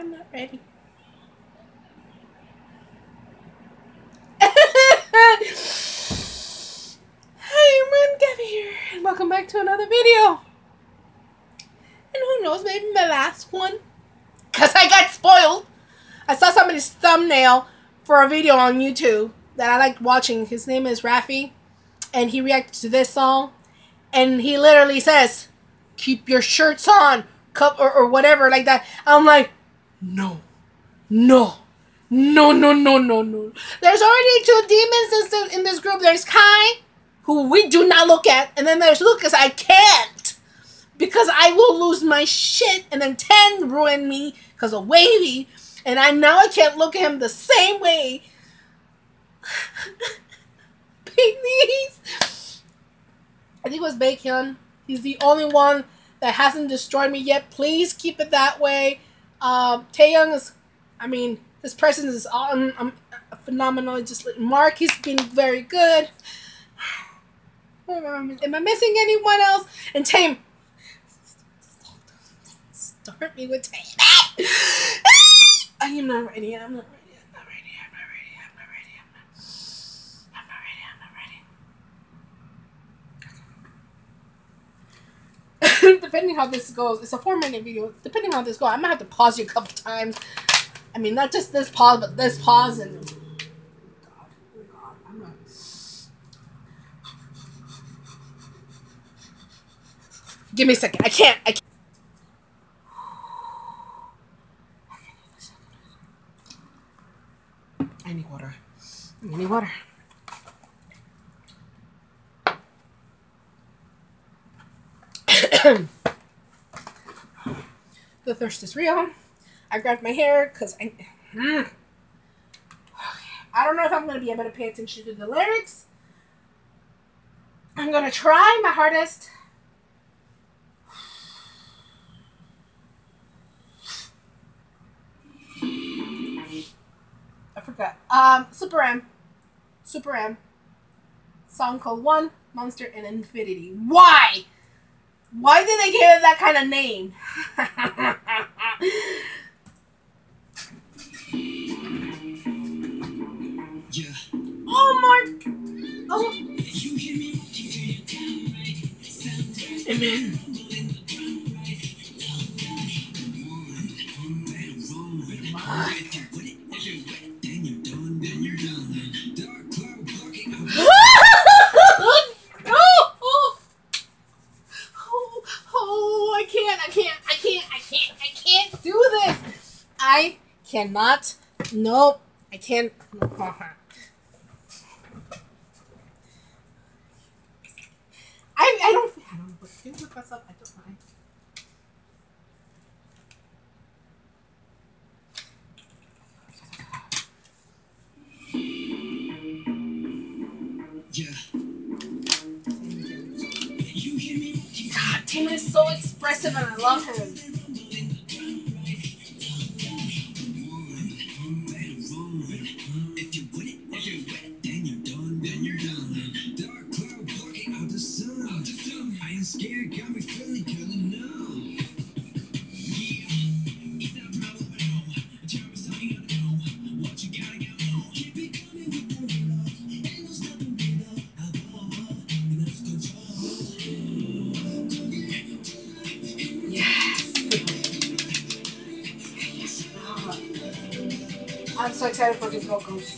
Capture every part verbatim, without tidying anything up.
I'm not ready. Hi everyone, Gabby here, and welcome back to another video. And who knows, maybe my last one. Because I got spoiled. I saw somebody's thumbnail for a video on YouTube that I liked watching. His name is Rafi, and he reacted to this song. And he literally says, keep your shirts on, cup or, or whatever like that. I'm like, no, no, no, no, no, no, no. There's already two demons in this group. There's Kai, who we do not look at, and then there's Lucas. I can't, because I will lose my shit, and then ten ruined me because of Wavy, and I now I can't look at him the same way. Please. I think it was Baekhyun. He's the only one that hasn't destroyed me yet. Please keep it that way. Uh, Taeyoung is, I mean, this person is um, um, phenomenal. Just like Mark, he's been very good. Am I missing anyone else? And Tame. Start me with Tame. I am not ready. I'm not ready. I'm not ready. I'm not ready. I'm not ready. I'm not. I'm not ready. I'm not ready. Depending how this goes, it's a four minute video. Depending how this goes, I might have to pause you a couple times. I mean, not just this pause, but this pause and. God, oh God, I'm not. Give me a second. I can't. I can't. I need water. I need water. The thirst is real. I grabbed my hair because I. Mm, I don't know if I'm going to be able to pay attention to the lyrics. I'm going to try my hardest. I forgot. Um, Superm. Superm. Song called One, Monster, and Infinity. Why? Why did they give it that kind of name? Yeah. Oh, Mark. Oh. You hear me? Amen. I cannot. Nope. I can't. I I don't. I don't know what to do with myself. I don't mind. Yeah. God, Tim is so expressive, and I love him. Scared, got me feeling good enough. What you gotta get on. Keep it coming with the love. Ain't no stopping me though. Yes. I'm so excited for these vocals.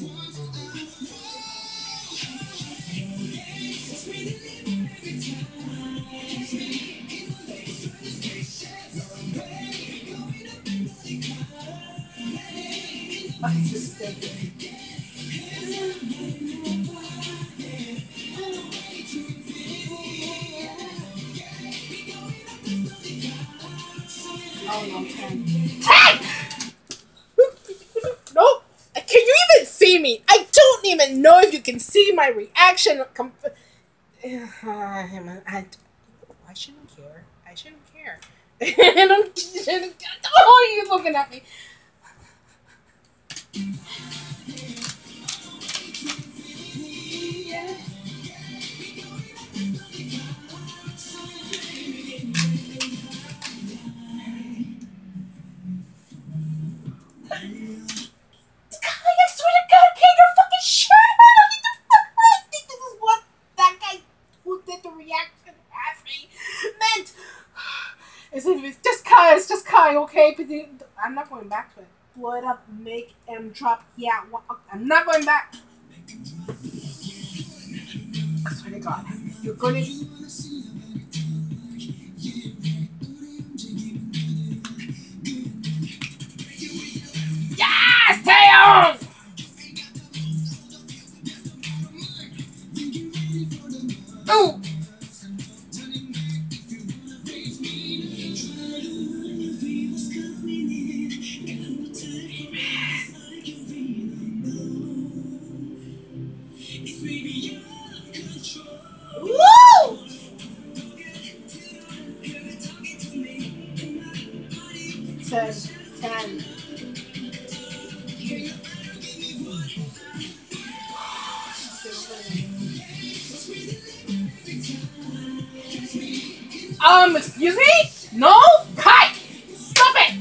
Oh no, ten. ten! No! Can you even see me? I don't even know if you can see my reaction. I, I shouldn't care. I shouldn't care. I don't, oh, you're looking at me. Yeah. It's, it's just Kai, it's just Kai, okay? But the, I'm not going back to it. Blow it up, make him drop. Yeah, what, I'm not going back. I swear to God, you're gonna. Yes, Tails! Ooh! Woo! Ten. Ten. Um, excuse me? No? Kai! Stop it!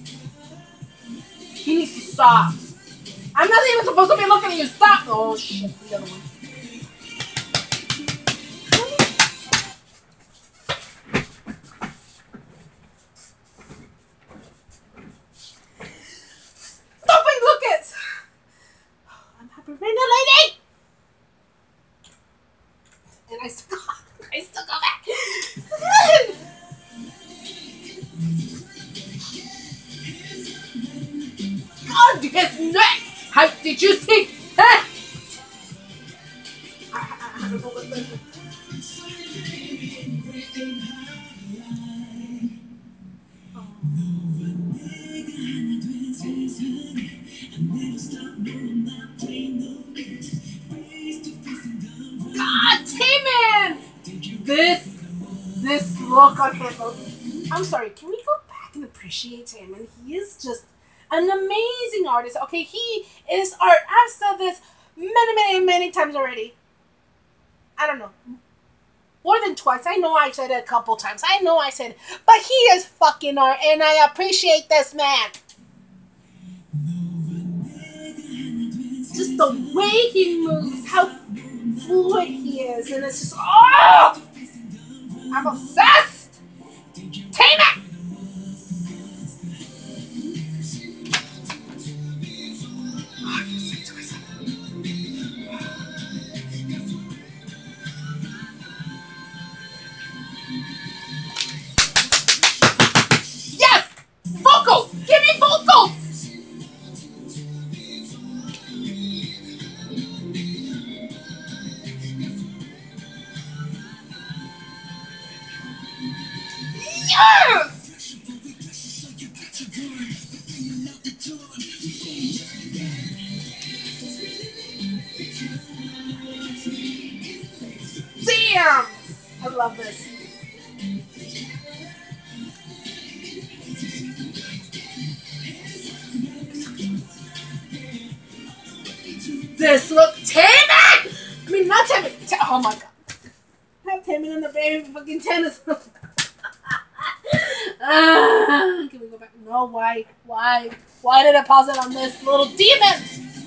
He needs to stop. I'm not even supposed to be looking at you. Stop! Oh, shit. The other one. Stop it! Look it! I'm hyperventilating! And I still go, I still go back. God, his neck! How did you see? Huh? I, I, I don't know what this is. God damn it! This, this look on him. I'm sorry, can we go back and appreciate him? And he is just an amazing artist. Okay, he is art. I've said this many, many, many times already. I don't know. More than twice. I know I've said it a couple times. I know I said it. But he is fucking art, and I appreciate this man. Just the way he moves, how fluid he is, and it's just, oh! I'm obsessed! Tame it! Yes! Vocals! Give me vocals! Yes! Damn! I love this. This look, Tammy! I mean, not Tammy. Ta oh my God. Have Tammy in the baby fucking tennis. uh, can we go back? No, why? Why? Why did I pause it on this little demon?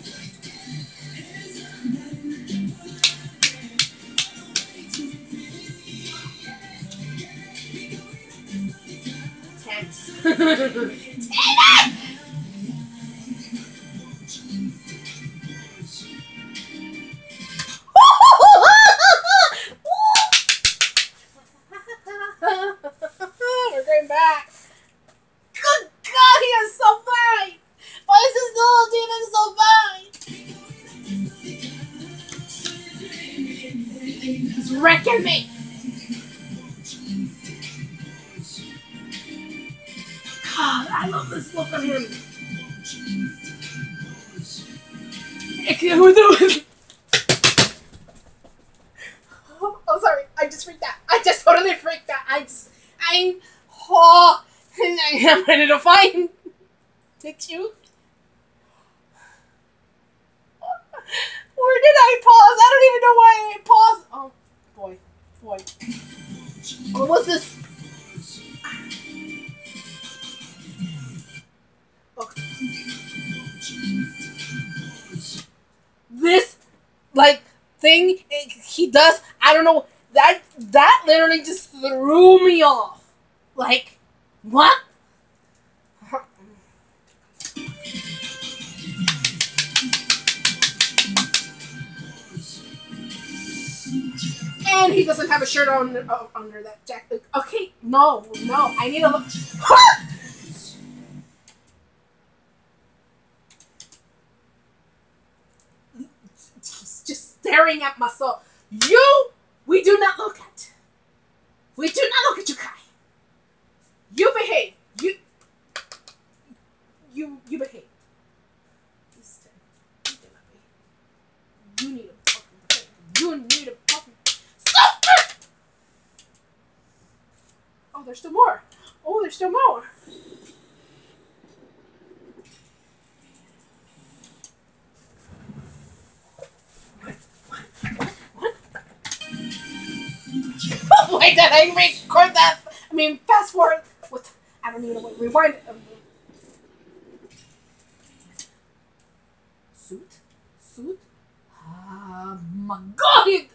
Tense. Tammy! We're going back. Good God, he is so fine. Why is this little demon so fine? He's wrecking me. God, I love this look on him. Oh, sorry. I just freaked out. I just totally freaked out. I just, I, oh, I'm ready to fight. Did you? Where did I pause? I don't even know why I paused. Oh, boy. Boy. What was this? Okay. This, like, thing it, he does, I don't know, that, that literally just threw me off. Like, What? And he doesn't have a shirt on uh, under that jacket. Okay, no, no, I need to look. He's just staring at my soul. You, we do not look at. We do not look at you, Kai. You behave. You, you, you behave. You need a fucking behave. You need a fucking. Stop it! Oh, there's still more. Oh, there's still more. What? What? What? What? Oh my god, I record that. I mean, fast forward. What? I don't even know what. Rewind. Suit? Suit? Oh my god!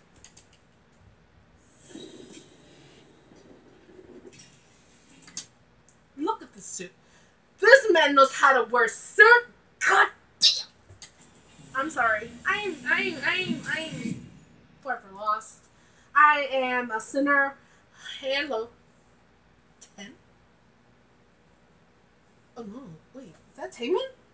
Look at the suit. This man knows how to wear suit. God damn. I'm sorry. I'm I'm I'm I'm forever lost. I am a sinner. Hello. Ten. Oh no! Wait, is that Taman?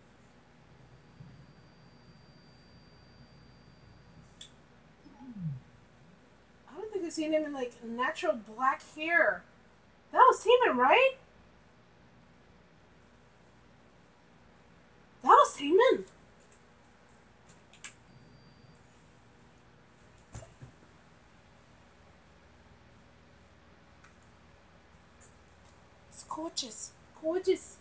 I don't think I've seen him in like natural black hair. That was Taman, right? That was Taman. It's gorgeous. Gorgeous.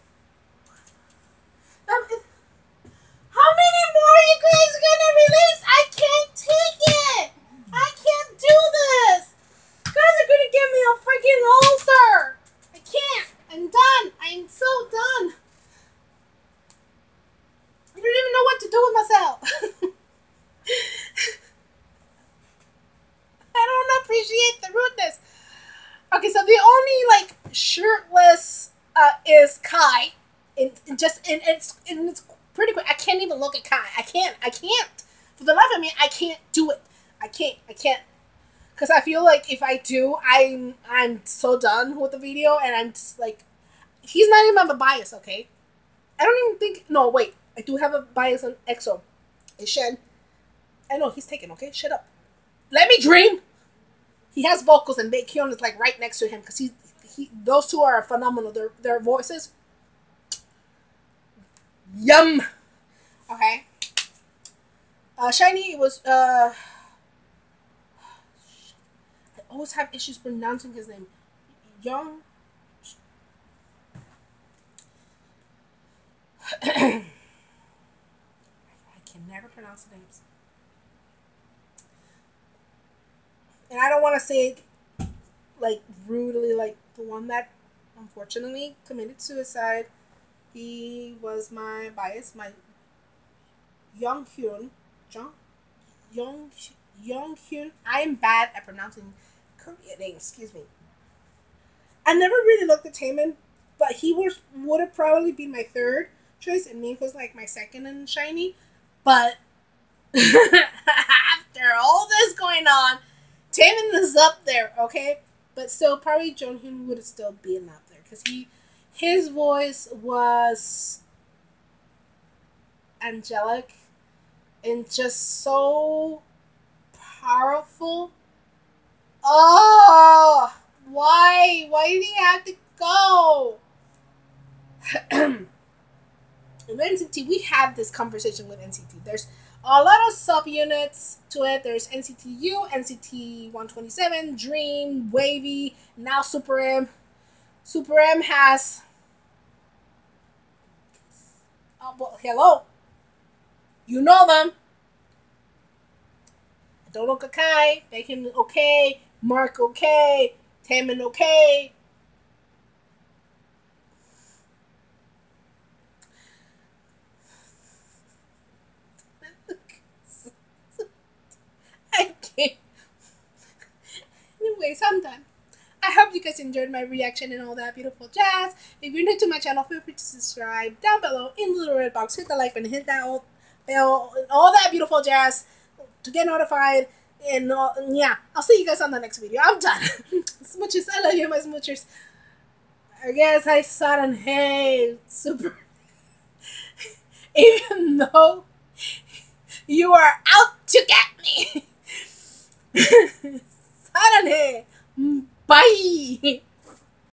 Um, it, how many more are you guys gonna release? I can't take it. I can't do this. You guys are gonna give me a freaking ulcer. I can't. I'm done. I'm so done. I don't even know what to do with myself. I don't appreciate the rudeness. Okay, so the only like shirtless uh, is Kai. And, and just and it's and it's pretty quick. I can't even look at Kai. I can't. I can't. For the life of me, I can't do it. I can't. I can't. Because I feel like if I do, I'm I'm so done with the video, and I'm just like, he's not even my bias. Okay, I don't even think. No, wait. I do have a bias on EXO. It's Shen. I know he's taken. Okay, shut up. Let me dream. He has vocals, and Baekhyun is like right next to him because he he. Those two are phenomenal. Their their voices. Yum. Okay. Uh, Shiny was. Uh, I always have issues pronouncing his name. Young. I can never pronounce the names. And I don't want to say it like rudely, like the one that unfortunately committed suicide. He was my bias, my Young Hyun, Jung, Young Young Hyun. I am bad at pronouncing Korean names. Excuse me. I never really looked at Taemin, but he was would have probably been my third choice, and Mink was like my second in Shiny. But after all this going on, Taemin is up there, okay? But still, probably Jonghyun would have still been up there because he. His voice was angelic and just so powerful. Oh, why? Why did he have to go? In N C T, we had this conversation with N C T. There's a lot of subunits to it. There's N C T U, N C T one twenty-seven, Dream, Wavy, now Superm. Superm has. Oh, well, hello. You know them. Don't look okay. Bacon okay. Mark okay. Taemin okay. I can't. Anyways, I'm done. I hope you you guys enjoyed my reaction and all that beautiful jazz. If you're new to my channel, feel free to subscribe down below in the little red box. Hit the like button, hit that old bell, and all that beautiful jazz to get notified. And uh, yeah, I'll see you guys on the next video. I'm done. Smooches, I love you, my smoochers. I guess I saw it on Hey Super. Even though you are out to get me. Saturday. Bye.